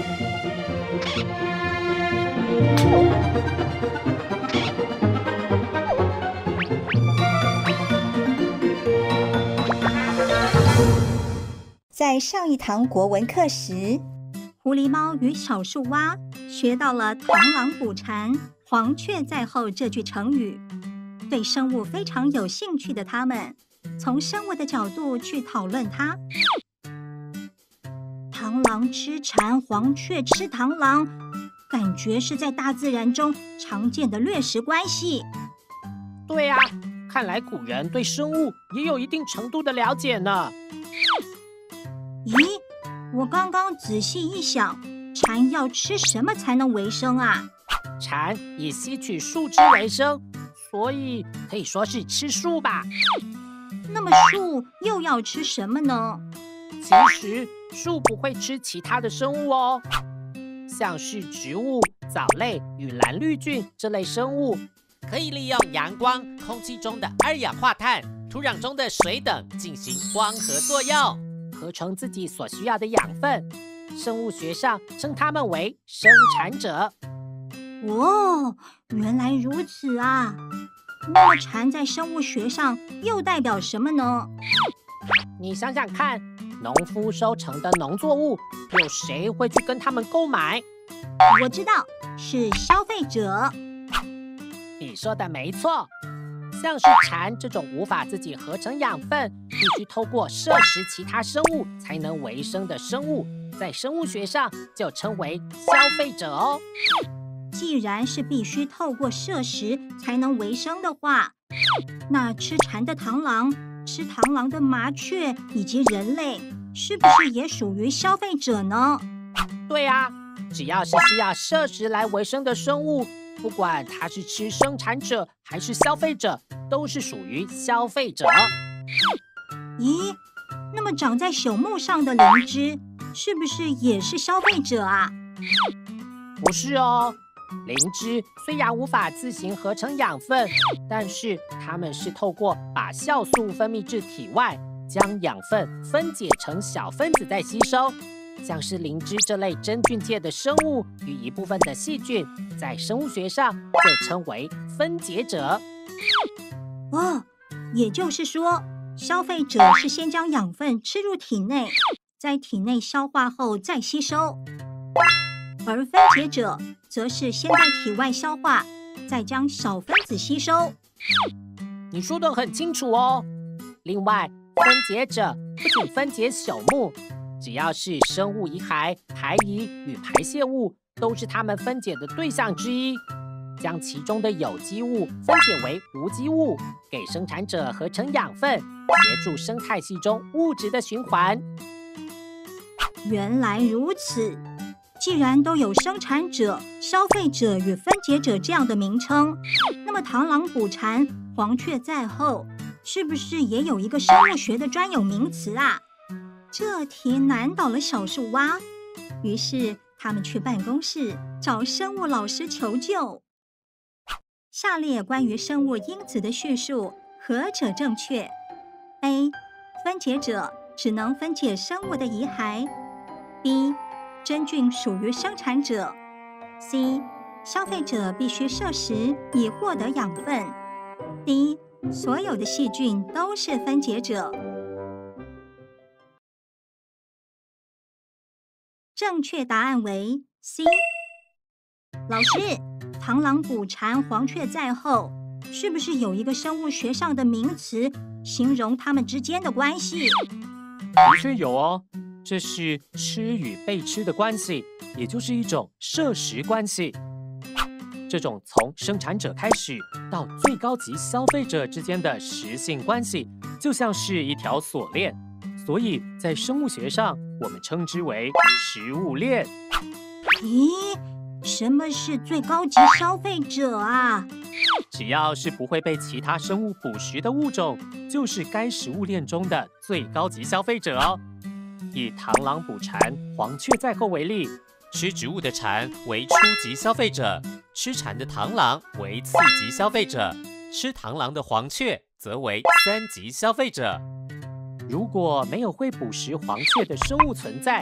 在上一堂国文课时，狐狸猫与小树蛙学到了螳螂捕蝉，黄雀在后这句成语。对生物非常有兴趣的他们，从生物的角度去讨论它。螳螂吃蝉，黄雀吃螳螂，感觉是在大自然中常见的掠食关系。 对啊，看来古人对生物也有一定程度的了解呢。 咦，我刚刚仔细一想，蝉要吃什么才能为生啊？ 蝉以吸取树枝为生，所以可以说是吃树吧。 那么树又要吃什么呢？ 其实树不会吃其他的生物哦，像是植物、藻类与蓝绿菌这类生物， 可以利用阳光、空气中的二氧化碳、土壤中的水等进行光合作用， 合成自己所需要的养分。生物学上称它们为生产者。 哦，原来如此啊！那么蝉在生物学上又代表什么呢？ 你想想看，农夫收成的农作物，有谁会去跟他们购买？ 我知道，是消费者。 你说的没错，像是蝉这种无法自己合成养分，必须透过摄食其他生物才能为生的生物，在生物学上就称为消费者哦。 既然是必须透过摄食才能为生的话，那吃蝉的螳螂、吃螳螂的麻雀以及人类，是不是也属于消费者呢？ 对啊，只要是需要摄食来为生的生物，不管它是吃生产者还是消费者，都是属于消费者。 咦，那么长在朽木上的灵芝，是不是也是消费者啊？ 不是哦，灵芝虽然无法自行合成养分，但是它们是透过把酵素分泌至体外，将养分分解成小分子再吸收。像是灵芝这类真菌界的生物与一部分的细菌，在生物学上就称为分解者。 哦，也就是说，消费者是先将养分吃入体内，在体内消化后再吸收，而分解者则是先在体外消化，再将小分子吸收。 你说得很清楚哦。另外，分解者不仅分解朽木，只要是生物遗骸、排遗与排泄物，都是它们分解的对象之一。将其中的有机物分解为无机物，给生产者合成养分，协助生态系中物质的循环。 原来如此，既然都有生产者、消费者与分解者这样的名称，那么螳螂捕蝉，黄雀在后，是不是也有一个生物学的专有名词啊？这题难倒了小树蛙，于是他们去办公室找生物老师求救。下列关于生物因子的叙述何者正确 ？A. 分解者只能分解生物的遗骸。B. 真菌属于生产者。C. 消费者必须摄食以获得养分。D. 所有的细菌都是分解者。正确答案为 C。老师，螳螂捕蝉，黄雀在后，是不是有一个生物学上的名词形容它们之间的关系？ 的确有哦，这是吃与被吃的关系，也就是一种摄食关系。这种从生产者开始到最高级消费者之间的食性关系，就像是一条锁链，所以在生物学上，我们称之为食物链。 咦，什么是最高级消费者啊？ 只要是不会被其他生物捕食的物种，就是该食物链中的最高级消费者哦。以螳螂捕蝉，黄雀在后为例， 吃植物的蝉为初级消费者，吃蝉的螳螂为次级消费者，吃螳螂的黄雀则为三级消费者。 如果没有会捕食黄雀的生物存在，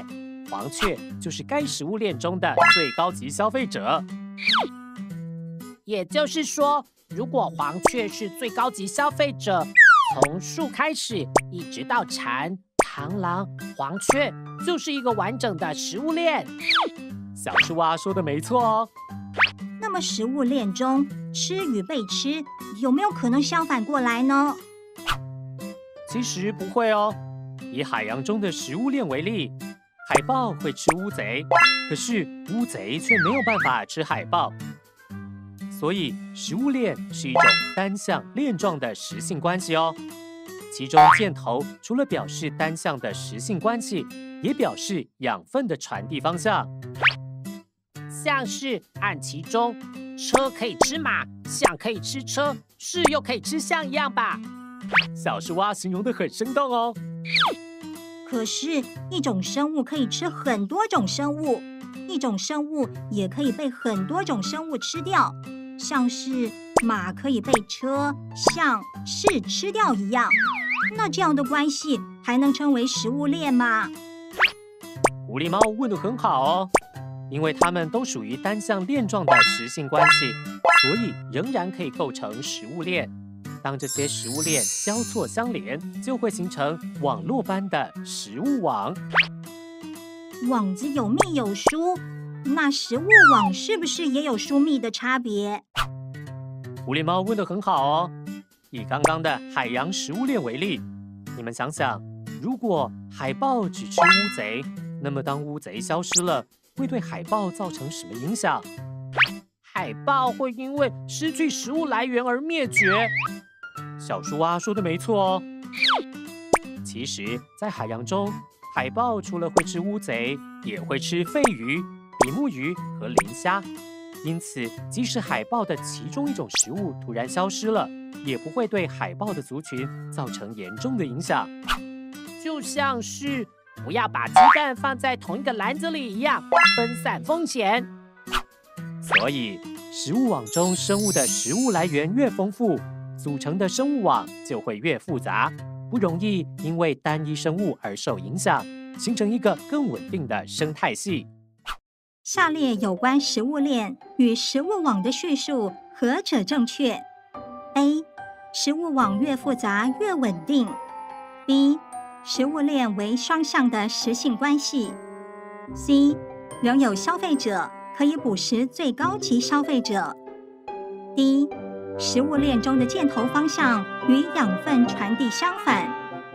黄雀就是该食物链中的最高级消费者。 也就是说，如果黄雀是最高级消费者，从树开始一直到蝉、螳螂、黄雀，就是一个完整的食物链。 小树蛙说的没错哦。 那么食物链中，吃与被吃有没有可能相反过来呢？ 其实不会哦。以海洋中的食物链为例，海豹会吃乌贼，可是乌贼却没有办法吃海豹。所以食物链是一种单向链状的食性关系哦。其中箭头除了表示单向的食性关系，也表示养分的传递方向。 像是按其中，车可以吃马，象可以吃车，士又可以吃象一样吧？ 小树蛙形容得很生动哦。 可是，一种生物可以吃很多种生物，一种生物也可以被很多种生物吃掉，像是马可以被车、象、士吃掉一样。那这样的关系还能称为食物链吗？ 狐狸猫问得很好哦。因为它们都属于单向链状的食性关系，所以仍然可以构成食物链。当这些食物链交错相连，就会形成网络般的食物网。 网子有密有疏，那食物网是不是也有疏密的差别？ 狐狸猫问得很好哦。以刚刚的海洋食物链为例，你们想想，如果海豹只吃乌贼，那么当乌贼消失了，会对海豹造成什么影响？ 海豹会因为失去食物来源而灭绝。 小树蛙说的没错哦。其实，在海洋中，海豹除了会吃乌贼，也会吃肺鱼、比目鱼和磷虾。因此，即使海豹的其中一种食物突然消失了，也不会对海豹的族群造成严重的影响。 就像是不要把鸡蛋放在同一个篮子里一样，分散风险。 所以，食物网中生物的食物来源越丰富，组成的生物网就会越复杂，不容易因为单一生物而受影响，形成一个更稳定的生态系。 下列有关食物链与食物网的叙述何者正确 ？A. 食物网越复杂越稳定。B. 食物链为双向的食性关系。C. 仍有消费者可以捕食最高级消费者。D. 食物链中的箭头方向与养分传递相反。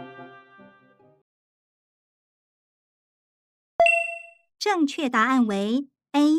正确答案为 A。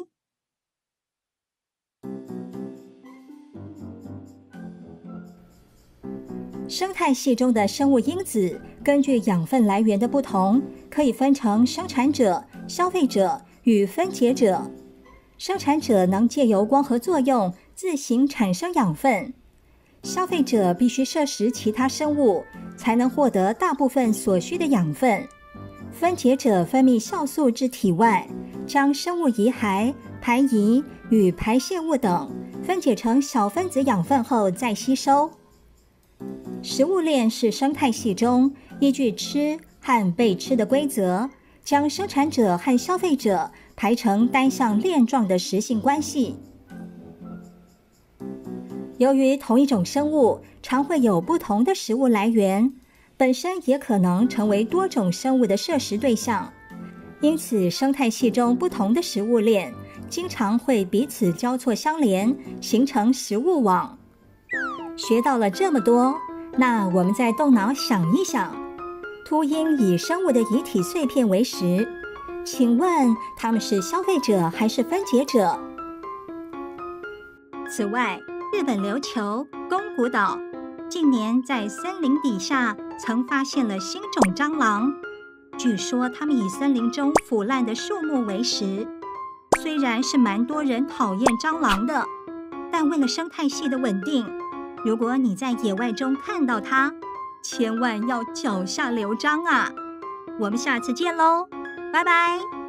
生态系中的生物因子根据养分来源的不同，可以分成生产者、消费者与分解者。生产者能借由光合作用自行产生养分，消费者必须摄食其他生物才能获得大部分所需的养分。分解者分泌酵素至体外，将生物遗骸、排遗与排泄物等分解成小分子养分后再吸收。食物链是生态系中依据吃和被吃的规则，将生产者和消费者排成单向链状的食性关系。由于同一种生物常会有不同的食物来源，本身也可能成为多种生物的摄食对象，因此生态系中不同的食物链经常会彼此交错相连，形成食物网。学到了这么多，那我们再动脑想一想，秃鹰以生物的遗体碎片为食，请问他们是消费者还是分解者？此外，日本琉球宫古岛近年在森林底下曾发现了新种蟑螂，据说它们以森林中腐烂的树木为食。虽然是蛮多人讨厌蟑螂的，但为了生态系的稳定，如果你在野外中看到它，千万要脚下留章啊！我们下次见喽，拜拜。